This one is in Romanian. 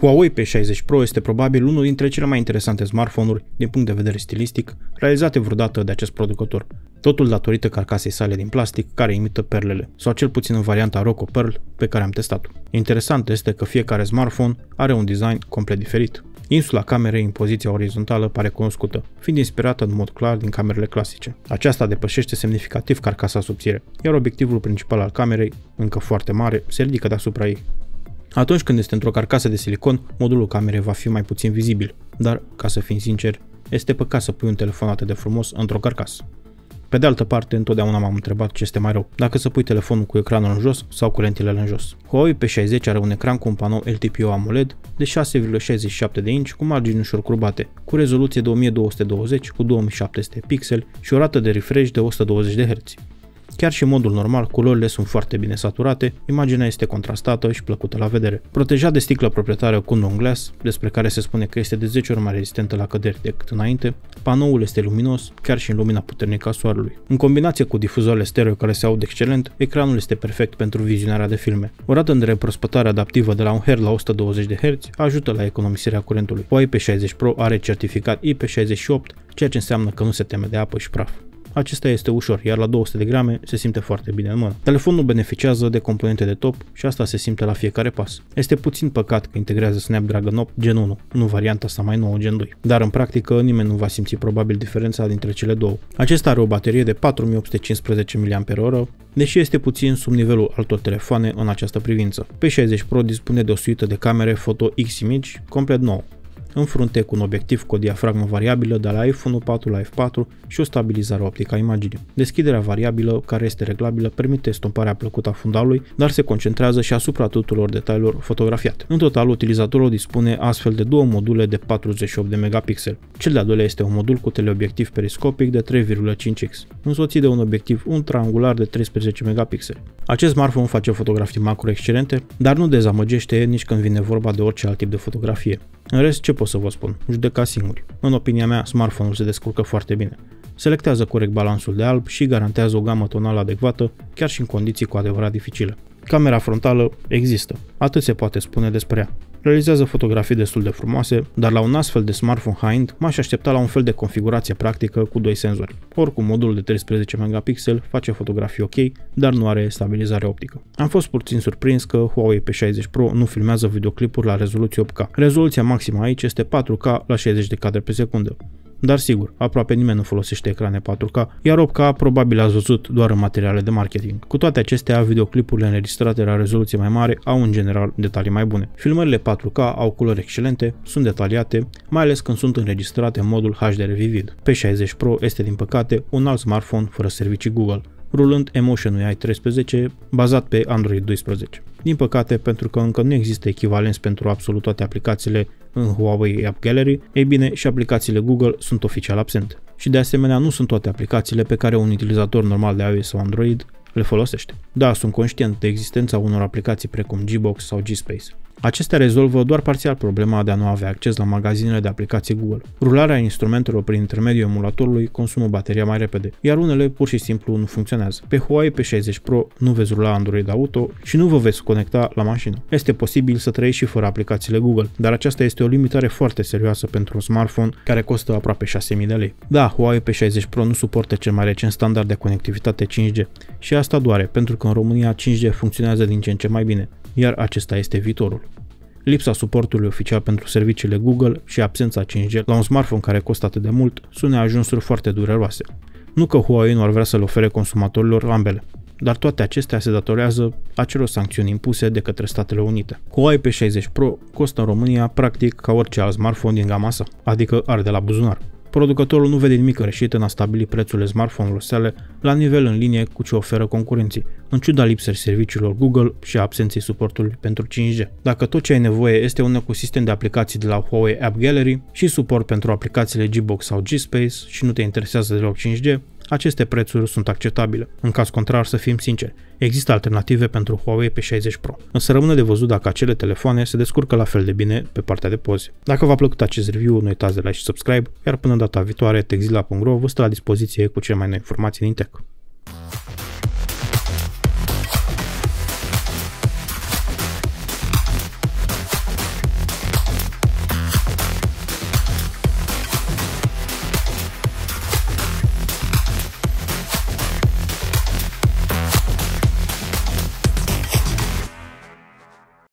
Huawei P60 Pro este probabil unul dintre cele mai interesante smartphone-uri din punct de vedere stilistic realizate vreodată de acest producător. Totul datorită carcasei sale din plastic care imită perlele, sau cel puțin în varianta Roco Pearl pe care am testat-o. Interesant este că fiecare smartphone are un design complet diferit. Insula camerei în poziția orizontală pare cunoscută, fiind inspirată în mod clar din camerele clasice. Aceasta depășește semnificativ carcasa subțire, iar obiectivul principal al camerei, încă foarte mare, se ridică deasupra ei. Atunci când este într-o carcasă de silicon, modulul camerei va fi mai puțin vizibil, dar, ca să fim sinceri, este păcat să pui un telefon atât de frumos într-o carcasă. Pe de altă parte, întotdeauna m-am întrebat ce este mai rău, dacă să pui telefonul cu ecranul în jos sau cu lentilele în jos. Huawei P60 are un ecran cu un panou LTPO AMOLED de 6,67 de inci cu margini ușor curbate, cu rezoluție de 1220 cu 2700 pixeli și o rată de refresh de 120 de Hz. Chiar și în modul normal, culorile sunt foarte bine saturate, imaginea este contrastată și plăcută la vedere. Protejat de sticlă proprietară Kundun Glass, despre care se spune că este de 10 ori mai rezistentă la căderi decât înainte, panoul este luminos, chiar și în lumina puternică a soarelui. În combinație cu difuzoarele stereo care se aud excelent, ecranul este perfect pentru vizionarea de filme. O rată de reprospătare adaptivă de la 1 Hz la 120 de Hz ajută la economisirea curentului. Huawei P60 Pro are certificat IP68, ceea ce înseamnă că nu se teme de apă și praf. Acesta este ușor, iar la 200 de grame se simte foarte bine în mână. Telefonul beneficiază de componente de top și asta se simte la fiecare pas. Este puțin păcat că integrează Snapdragon 8 Gen 1, nu varianta sa mai nouă Gen 2, dar în practică nimeni nu va simți probabil diferența dintre cele două. Acesta are o baterie de 4815 mAh, deși este puțin sub nivelul altor telefoane în această privință. P60 Pro dispune de o suită de camere foto X-Image complet nouă. În frunte cu un obiectiv cu o diafragmă variabilă de la f1.4 la f4 și o stabilizare optică a imaginii. Deschiderea variabilă, care este reglabilă, permite estomparea plăcută a fundalului, dar se concentrează și asupra tuturor detaliilor fotografiate. În total, utilizatorul dispune astfel de două module de 48 de megapixeli. Cel de-al doilea este un modul cu teleobiectiv periscopic de 3,5x, însoțit de un obiectiv ultraangular de 13 megapixeli. Acest smartphone face fotografii macro excelente, dar nu dezamăgește nici când vine vorba de orice alt tip de fotografie. În rest, ce pot să vă spun? Judecați singuri. În opinia mea, smartphone-ul se descurcă foarte bine. Selectează corect balansul de alb și garantează o gamă tonală adecvată, chiar și în condiții cu adevărat dificile. Camera frontală există, atât se poate spune despre ea. Realizează fotografii destul de frumoase, dar la un astfel de smartphone high-end m-aș aștepta la un fel de configurație practică cu doi senzori. Oricum, modulul de 13 megapixeli face fotografii ok, dar nu are stabilizare optică. Am fost puțin surprins că Huawei P60 Pro nu filmează videoclipuri la rezoluție 8K. Rezoluția maximă aici este 4K la 60 de cadre pe secundă. Dar sigur, aproape nimeni nu folosește ecrane 4K, iar 8K probabil ați văzut doar în materiale de marketing. Cu toate acestea, videoclipurile înregistrate la rezoluție mai mare au în general detalii mai bune. Filmările 4K au culori excelente, sunt detaliate, mai ales când sunt înregistrate în modul HDR Vivid. P60 Pro este din păcate un alt smartphone fără servicii Google, rulând Emotion UI 13 bazat pe Android 12. Din păcate, pentru că încă nu există echivalenți pentru absolut toate aplicațiile în Huawei App Gallery, ei bine, și aplicațiile Google sunt oficial absente. Și de asemenea nu sunt toate aplicațiile pe care un utilizator normal de iOS sau Android le folosește. Da, sunt conștient de existența unor aplicații precum Gbox sau Gspace. Acestea rezolvă doar parțial problema de a nu avea acces la magazinele de aplicații Google. Rularea instrumentelor prin intermediul emulatorului consumă bateria mai repede, iar unele pur și simplu nu funcționează. Pe Huawei P60 Pro nu veți rula Android Auto și nu vă veți conecta la mașină. Este posibil să trăiți și fără aplicațiile Google, dar aceasta este o limitare foarte serioasă pentru un smartphone care costă aproape 6.000 de lei. Da, Huawei P60 Pro nu suportă cel mai recent standard de conectivitate 5G și asta doare, pentru că în România 5G funcționează din ce în ce mai bine, iar acesta este viitorul. Lipsa suportului oficial pentru serviciile Google și absența 5G la un smartphone care costă atât de mult sunt neajunsuri foarte dureroase. Nu că Huawei nu ar vrea să le ofere consumatorilor ambele, dar toate acestea se datorează acelor sancțiuni impuse de către Statele Unite. Huawei P60 Pro costă în România practic ca orice alt smartphone din gama sa, adică arde la buzunar. Producătorul nu vede nimic greșit în a stabili prețurile smartphone-urilor sale la nivel în linie cu ce oferă concurenții, în ciuda lipsei serviciilor Google și a absenței suportului pentru 5G. Dacă tot ce ai nevoie este un ecosistem de aplicații de la Huawei App Gallery și suport pentru aplicațiile Gbox sau Gspace și nu te interesează deloc 5G, aceste prețuri sunt acceptabile. În caz contrar, să fim sinceri, există alternative pentru Huawei P60 Pro. Însă rămâne de văzut dacă acele telefoane se descurcă la fel de bine pe partea de poze. Dacă v-a plăcut acest review, nu uitați de like și subscribe, iar până data viitoare, techzilla.ro vă stă la dispoziție cu cele mai noi informații din tech.